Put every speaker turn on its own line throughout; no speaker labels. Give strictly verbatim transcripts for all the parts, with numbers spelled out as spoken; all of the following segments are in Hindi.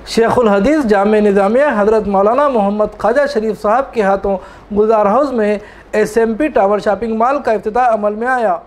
शेखुल हदीस जामे निज़ामिया हज़रत मौलाना मोहम्मद ख्वाजा शरीफ साहब के हाथों गुलजार हाउस में S M P tower shopping mall का इफ्तिताह अमल में आया।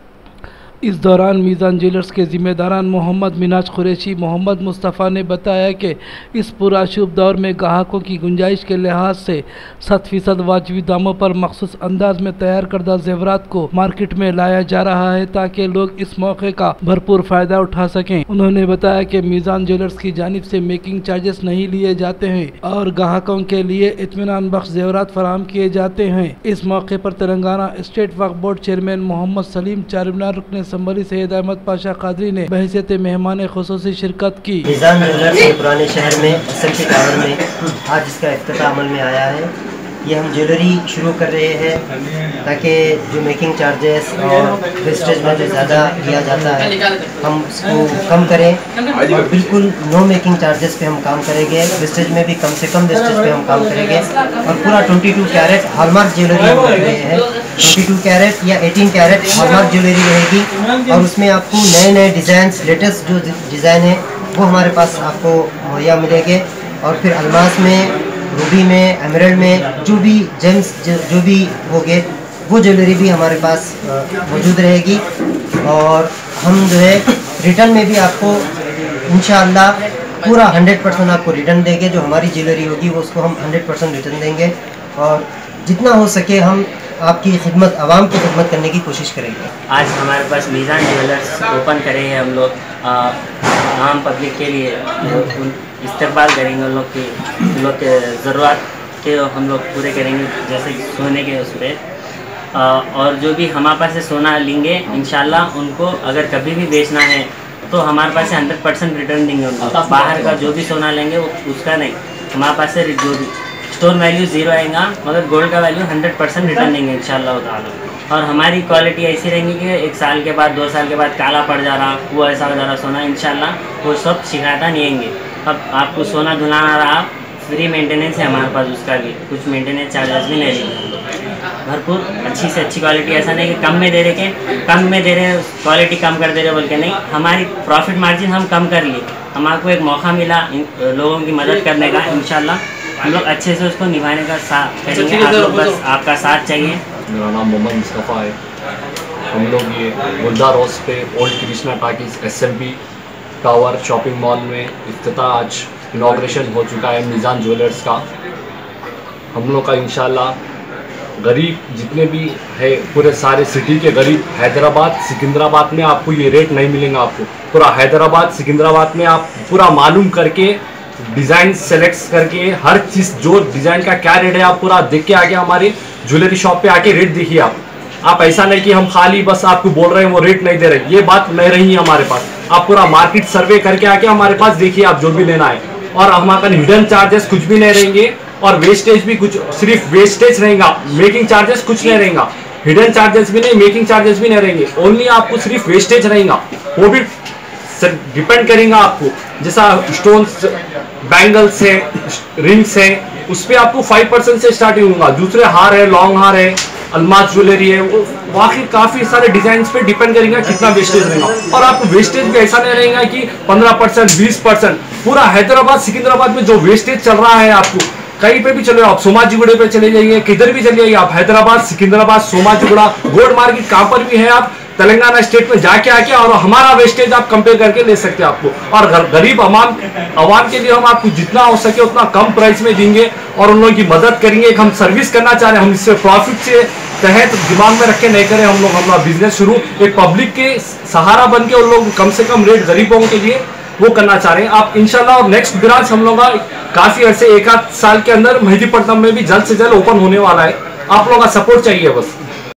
इस दौरान मीज़ान ज्वेलर्स के ज़िम्मेदारान मोहम्मद मिनाज कुरैशी मोहम्मद मुस्तफ़ा ने बताया कि इस पूरा शुभ दौर में ग्राहकों की गुंजाइश के लिहाज से सत फ़ीसद वाजिबी दामों पर मखसूस अंदाज में तैयार करदा ज़ेवरात को मार्केट में लाया जा रहा है ताकि लोग इस मौके का भरपूर फ़ायदा उठा सकें। उन्होंने बताया कि मीज़ान ज्वेलर्स की जानिब से मेकिंग चार्जेस नहीं लिए जाते हैं और ग्राहकों के लिए इत्मीनान बख्श ज़ेवरात फराहम किए जाते हैं। इस मौके पर तेलंगाना स्टेट वक्फ बोर्ड चेयरमैन मोहम्मद सलीम चारमीनार रुकने संबली सैयद अहमद पाशा कादरी ने बहैसियत मेहमान खुसूसी शिरकत की।
मीज़ान ज्वेलर्स के पुराने शहर में एस एम पी टावर में आज इसका इफ्तिताह अमल में आया है। ये हम ज्वेलरी शुरू कर रहे हैं ताकि जो मेकिंग चार्जेस और वेस्टेज में जो ज़्यादा लिया जाता है हम उसको कम करें और बिल्कुल नो मेकिंग चार्जेस पे हम काम करेंगे। वेस्टेज में भी कम से कम वेस्टेज पे हम काम करेंगे और पूरा बाईस कैरेट हॉलमार्क ज्वेलरी हम कर रहे हैं। बाईस कैरेट या अठारह कैरेट हॉलमार्क ज्वेलरी रहेगी और उसमें आपको नए नए डिज़ाइन लेटेस्ट जो डिज़ाइन है वो हमारे पास आपको मुहैया मिलेंगे। और फिर अलमास में, रूबी में, एमराल्ड में जो भी जेम्स जो, जो भी होंगे वो ज्वेलरी भी हमारे पास मौजूद रहेगी। और हम जो है रिटर्न में भी आपको इंशाअल्लाह पूरा हंड्रेड परसेंट आपको रिटर्न देंगे। जो हमारी ज्वेलरी होगी वो उसको हम हंड्रेड परसेंट रिटर्न देंगे और जितना हो सके हम आपकी खिदमत, आवाम की खिदमत करने की कोशिश करेंगे।
आज हमारे पास मीज़ान ज्वेलर्स ओपन करे हैं हम लोग आम पब्लिक के लिए इस्तेमाल करेंगे। उन लोग की उन लोग के ज़रूरत के हम लोग पूरे करेंगे, जैसे सोने के उस पर। और जो भी हमारे पास से सोना लेंगे इंशाल्लाह उनको अगर कभी भी बेचना है तो हमारे पास से हंड्रेड परसेंट रिटर्न देंगे उनको। बाहर का जो भी सोना लेंगे वो उसका नहीं, हमारे पास से जो भी स्टोन वैल्यू ज़ीरो आएगा मगर गोल्ड का वैल्यू हंड्रेड परसेंट रिटर्न देंगे इंशाल्लाह ताला। और हमारी क्वालिटी ऐसी रहेंगी कि एक साल के बाद, दो साल के बाद काला पड़ जा रहा, वो ऐसा हो जा रहा सोना, इंशाल्लाह वो सब शिकायत नहीं आएंगे। अब आपको सोना धुलाना रहा, फ्री मेंटेनेंस है हमारे पास, उसका भी कुछ मेंटेनेंस चार्जेस भी नहीं लेंगे। भरपूर अच्छी से अच्छी क्वालिटी, ऐसा नहीं कि कम में दे रहे के कम में दे रहे क्वालिटी कम कर दे रहे बोल के नहीं, हमारी प्रॉफिट मार्जिन हम कम कर लिए। हमारे एक मौका मिला लोगों की मदद करने का, इंशाल्लाह हम लोग अच्छे से उसको निभाने का साथ करेंगे। आप लोग बस आपका साथ चाहिए।
मेरा नाम मोहम्मद मुस्तफ़ा है। हम लोग ये गुलजार हाउस पे old Krishna talkies S M P tower shopping mall में इफ्तिताह आज इनाग्रेशन हो चुका है मीज़ान ज्वेलर्स का। हम लोग का इंशाल्लाह गरीब जितने भी है पूरे सारे सिटी के गरीब, हैदराबाद सिकंदराबाद में आपको ये रेट नहीं मिलेगा। आपको पूरा हैदराबाद सिकंदराबाद में आप पूरा मालूम करके डिज़ाइन सेलेक्ट करके हर चीज़ जो डिज़ाइन का क्या रेट है आप पूरा देख के आके हमारी ज्वेलरी शॉप पे आके रेट देखिए। आप आप ऐसा नहीं कि हम खाली बस आपको बोल रहे हैं वो रेट नहीं दे रहे, ये बात नहीं रही है हमारे पास। आप पूरा मार्केट सर्वे करके आके हमारे पास देखिए आप जो भी लेना है। और हमारे हिडन चार्जेस कुछ भी नहीं रहेंगे और वेस्टेज भी कुछ, सिर्फ वेस्टेज रहेगा, मेकिंग चार्जेस कुछ नहीं रहेगा। हिडन चार्जेस भी नहीं, मेकिंग चार्जेस भी नहीं रहेंगे, ओनली आपको सिर्फ वेस्टेज रहेगा। वो भी डिपेंड करेगा आपको, जैसा स्टोन्स, बैंगल्स है, रिंग्स है, उस पर आपको फाइव परसेंट से स्टार्टिंग होगा। दूसरे हार है, लॉन्ग हार है, अलमास ज्वेलरी है, वो वाकई काफी सारे डिजाइन पे डिपेंड करेगा कितना वेस्टेज रहेगा। और आपको वेस्टेज भी ऐसा नहीं रहेगा कि पंद्रह परसेंट बीस परसेंट। पूरा हैदराबाद सिकंदराबाद में जो वेस्टेज चल रहा है, आपको कहीं पे भी चले आप, सोमाजीगुड़े पे चले जाइए, किधर भी चले जाइए आप, हैदराबाद सिकंदराबाद सोमाजीगुड़ा गोल्ड मार्केट कहाँ पर भी है, आप तेलंगाना स्टेट में जाके आके और हमारा वेस्टेज आप कंपेयर करके ले सकते हैं आपको। और गरीब अवाम अवाम के लिए हम आपको जितना हो सके उतना कम प्राइस में देंगे और उन लोगों की मदद करेंगे। हम सर्विस करना चाह रहे हैं, हम इससे प्रॉफिट से तहत दिमाग में रख के नहीं करें। हम लोग हमारा बिजनेस शुरू एक पब्लिक के सहारा बन के उन लोग कम से कम रेट गरीबों के लिए वो करना चाह रहे हैं आप इंशाल्लाह। और नेक्स्ट ब्रांच हम लोग का काफी अर्से एक आध साल के अंदर मेहदीपट्टनम में भी जल्द से जल्द ओपन होने वाला है। आप लोगों का सपोर्ट चाहिए बस।